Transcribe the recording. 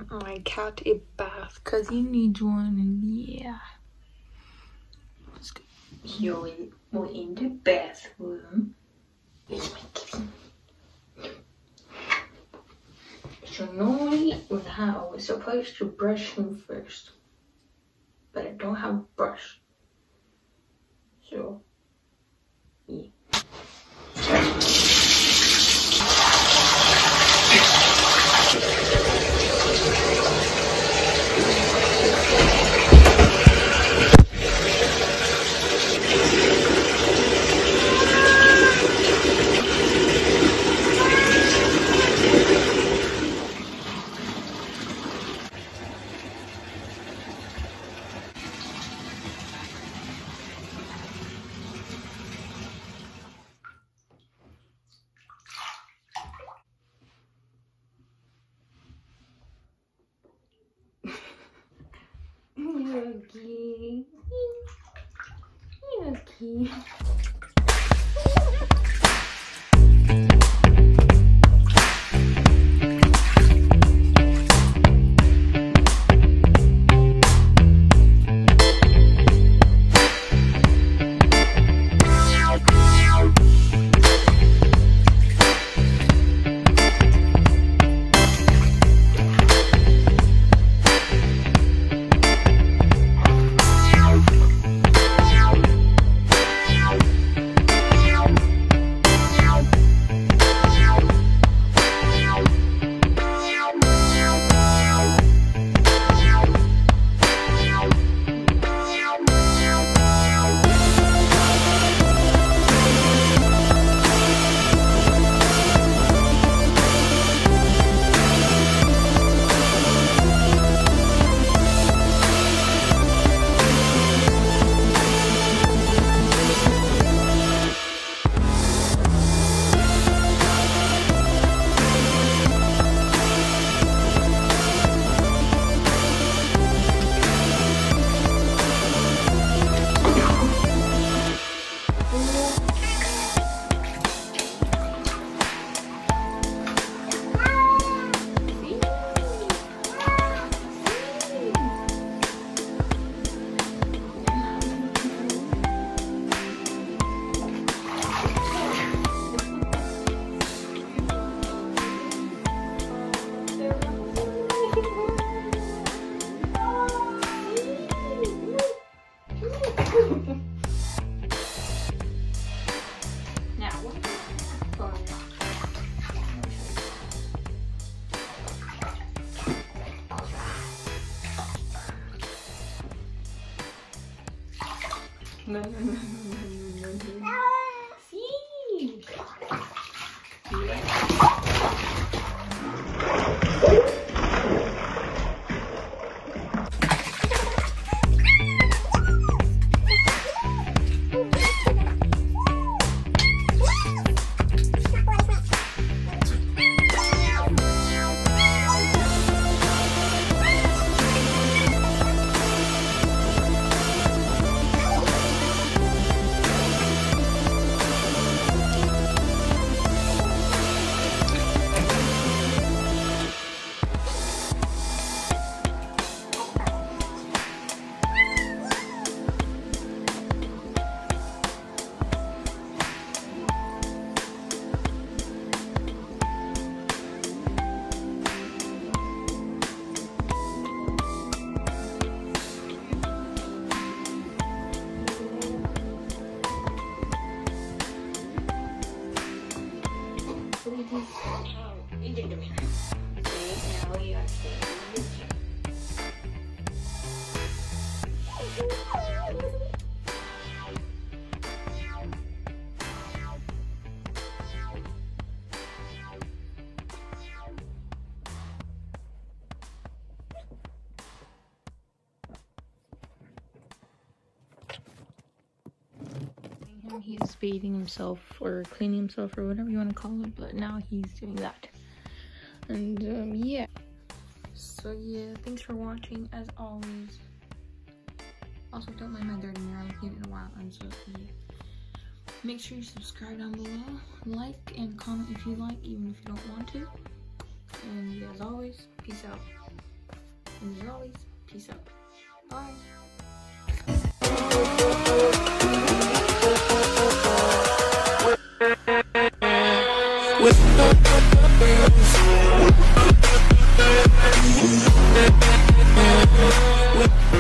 giving my cat a bath because he needs one, and yeah. Let's go. Here we're in the bathroom. Here's my kitty. So normally with how I was supposed to brush him first, but I don't have a brush. So yeah. Yucky. Yucky. No. See? He's bathing himself or cleaning himself or whatever you want to call it, but now he's doing that. And yeah, so yeah, thanks for watching as always. Also, don't mind my dirty mirror, I haven't cleaned it in a while. And so yeah, make sure you subscribe down below, like and comment if you like, even if you don't want to. And yeah, as always, peace out. And as always, peace out. Bye. With